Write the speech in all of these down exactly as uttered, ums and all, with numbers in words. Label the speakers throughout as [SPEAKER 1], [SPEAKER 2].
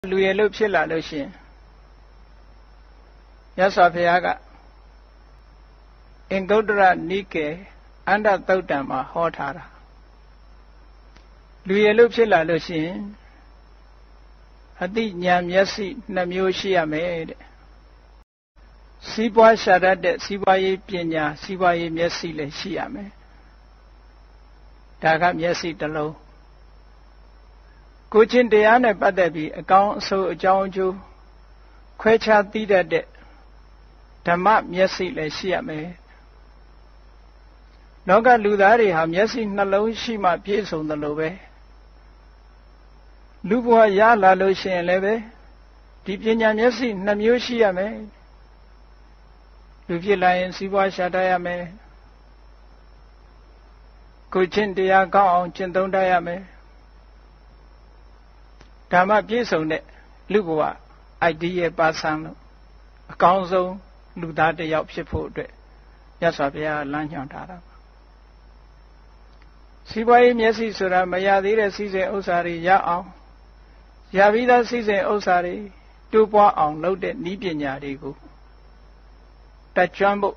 [SPEAKER 1] လူရလို့ဖြစ်လာလို့ရှိရင်မြတ်စွာဘုရားကအင်္ဂုတ္တရနိကေအန္တသုတ်တံမှာဟောထားတာလူရလို့ဖြစ်လာလို့ရှိရင်အတိညာမျက်စိနှစ်မျိုးရှိရမယ်တဲ့စီးပွားရှာတတ်တဲ့စီးပွားရေးပညာစီးပွားရေးမျက်စိလည်းရှိရမယ်ဒါကမျက်စိတစ်လုံးကိုချင်းတရားနဲ့ပတ်သက်ပြီးအကောင်းအဆိုးအကြောင်းအကျိုးခွဲခြားသိတတ်တဲ့ဓမ္မမျက်စိလည်းရှိရမယ်လောကလူသားတွေဟာမျက်စိနှလုံးရှိမှပြည့်စုံတယ်လို့ပဲလူဘဝရလာလို့ရှိရင်လည်းပဲဒီပညာမျက်စိနှစ်မျိုးရှိရမယ်လူဖြစ်လာရင်စီးပွားရှာတတ်ရမယ်ကိုချင်းတရားကောင်းအောင်ကျင့်သုံးတတ်ရမယ်ဓမ္မပြည့်စုံတဲ့လူဘဝ ideal person လို့အကောင်းဆုံးလူသားတစ်ယောက်ဖြစ်ဖို့အတွက်မြတ်စွာဘုရားလမ်းညွှန်ထားတာပါစီးပွားရေးမျက်စိဆိုတာမရသေးတဲ့စီစဉ်ဥစ္စာတွေရအောင်ရပြီးသားစီစဉ်ဥစ္စာတွေတိုးပွားအောင်လုပ်တဲ့နည်းပညာတွေကိုတတ်ကျွမ်းဖို့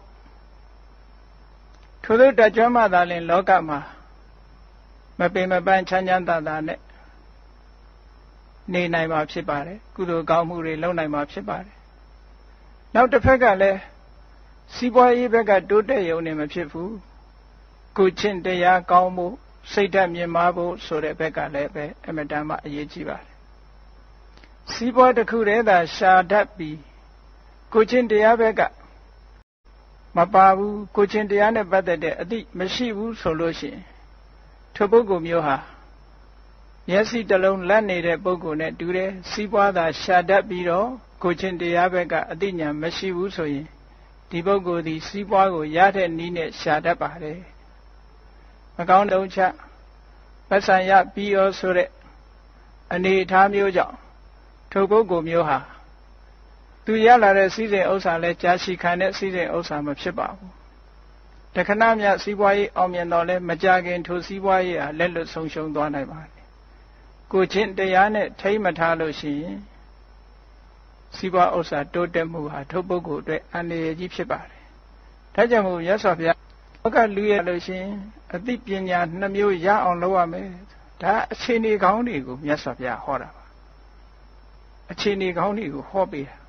[SPEAKER 1] ထို့သောတတ်ကျွမ်းမှသာလျှင်လောကမှာမပင်မပန်းချမ်းချမ်းသာသာနဲ့နေနိုင်မှာဖြစ်ပါတယ်ကုသိုလ်ကောင်းမှုတွေလုပ်နိုင်မှာဖြစ်ပါတယ်နောက်တစ်ဖက်ကလည်းစီးပွားရေးဘက်ကတိုးတက်ရုံနဲ့မဖြစ်ဘူးကိုချင်းတရားကောင်းမှုစိတ်ဓာတ်မြင့်မားဖို့ဆိုတဲ့ဘက်ကလည်းပဲအမတန်မှအရေးကြီးပါတယ်စီးပွားတစ်ခုတည်းသာရှာတတ်ပြီးကိုချင်းတရားဘက်ကမပါဘူးကိုချင်းတရားနဲ့ပတ်သက်တဲ့အသိမရှိဘူးဆိုလို့ရှိရင်ထိုပုဂ္ဂိုလ်မျိုးဟာမျက်စိတစ်လုံးလက်နေတဲ့ပုဂ္ဂိုလ်နဲ့တူတယ်စီးပွားသာရှာတတ်ပြီးတော့ကိုချင်းတရားဘက်ကအသိဉာဏ်မရှိဘူးဆိုရင်ဒီပုဂ္ဂိုလ်ဒီစီးပွားကိုရတဲ့နည်းနဲ့ရှာတတ်ပါတယ်မကောင်းတုံးချပတ်စံရပြီးရောဆိုတဲ့အနေအထားမျိုးကြောင့်ထိုပုဂ္ဂိုလ်မျိုးဟာသူရလာတဲ့စီးစိမ်ဥစ္စာလဲကြာရှည်ခံတဲ့စီးစိမ်ဥစ္စာမဖြစ်ပါဘူးတခဏမြစီးပွားရေးအောင်မြင်တော့လဲမကြခင်ထိုစီးပွားရေးဟာလက်လွတ်ဆုံးရှုံးသွားနိုင်ပါတယ်ကိုချင်းတရားနဲ့ထိမ့်မထားလို့ရှိရင်စီးပွားဥစ္စာတိုးတက်မှုဟာထိုပုဂ္ဂိုလ်အတွက်အန္တရာယ်ကြီးဖြစ်ပါတယ်ဒါကြောင့်မို့မြတ်စွာဘုရားလောကလူရလို့ရှိရင်အသိပညာနှစ်မျိုးရအောင်လုပ်ရမယ်ဒါအခြေအနေကောင်းတွေကိုမြတ်စွာဘုရားဟောတာပါအခြေအနေကောင်းတွေကိုဟောပေးတာ